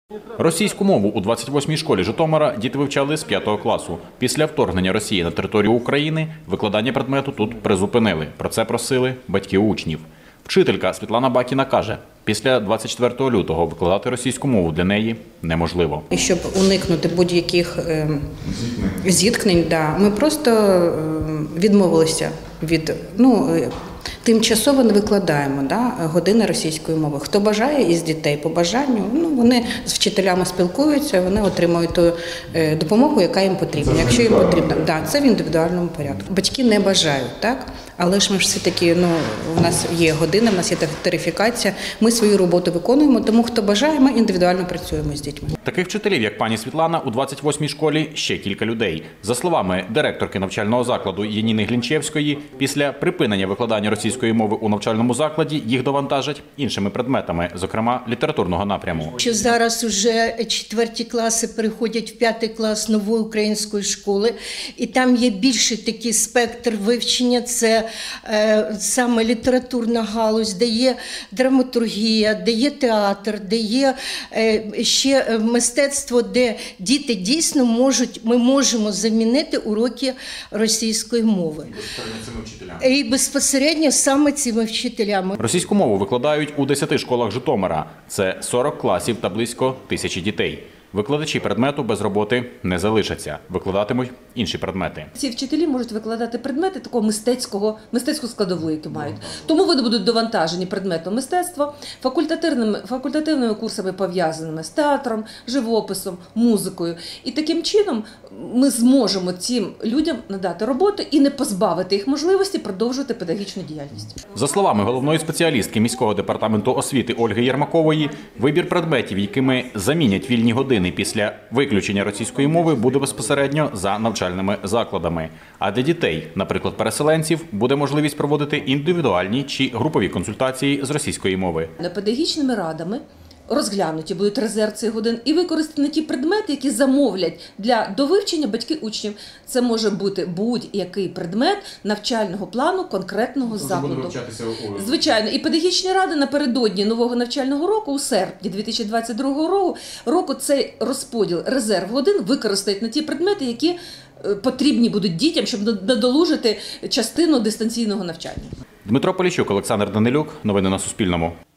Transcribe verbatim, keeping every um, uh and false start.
Російську мову у двадцять восьмій школі Житомира діти вивчали з п'ятого класу. Після вторгнення Росії на територію України викладання предмету тут призупинили. Про це просили батьки учнів. Вчителька Світлана Бакіна каже, після двадцять четвертого лютого викладати російську мову для неї неможливо. І щоб уникнути будь-яких е, зіткнень, да, ми просто е, відмовилися від, ну, е, тимчасово не викладаємо, да, години російської мови. Хто бажає із дітей по бажанню, ну, вони з вчителями спілкуються, вони отримують ту е, допомогу, яка їм потрібна. Якщо їм потрібно, да, це в індивідуальному порядку. Батьки не бажають, так? Але ж ми ж все-таки, ну, у нас є година, у нас є тарифікація, ми свою роботу виконуємо, тому хто бажає, ми індивідуально працюємо з дітьми. Таких вчителів, як пані Світлана, у двадцять восьмій школі ще кілька людей. За словами директорки навчального закладу Яніни Глінчевської, після припинення викладання російської мови у навчальному закладі їх довантажать іншими предметами, зокрема літературного напряму. Що зараз уже четверті класи переходять в п'ятий клас нової української школи, і там є більший такий спектр вивчення, це е, саме літературна галузь, де є драматургія, де є театр, де є е, ще мистецтво, де діти дійсно можуть, ми можемо замінити уроки російської мови. І безпосередньо саме цими вчителями. Російську мову викладають у десяти школах Житомира. Це сорок класів та близько тисячі дітей. Викладачі предмету без роботи не залишаться. Викладатимуть інші предмети. Ці вчителі можуть викладати предмети такого мистецького, мистецьку складову, які мають. Тому вони будуть довантажені предметом мистецтва, факультативними, факультативними курсами, пов'язаними з театром, живописом, музикою. І таким чином ми зможемо цим людям надати роботу і не позбавити їх можливості продовжувати педагогічну діяльність. За словами головної спеціалістки міського департаменту освіти Ольги Єрмакової, вибір предметів, якими замінять вільні години після виключення російської мови, буде безпосередньо за навчальними закладами. А для дітей, наприклад, переселенців, буде можливість проводити індивідуальні чи групові консультації з російської мови. Педагогічними радами розглянуті будуть резерв цих годин і використані ті предмети, які замовлять для довивчення батьки учнів. Це може бути будь-який предмет навчального плану конкретного закладу. Звичайно, і педагогічні ради напередодні нового навчального року, у серпні дві тисячі двадцять другого року, року цей розподіл резерв годин використають на ті предмети, які потрібні будуть дітям, щоб надолужити частину дистанційного навчання. Дмитро Поліщук, Олександр Данилюк. Новини на Суспільному.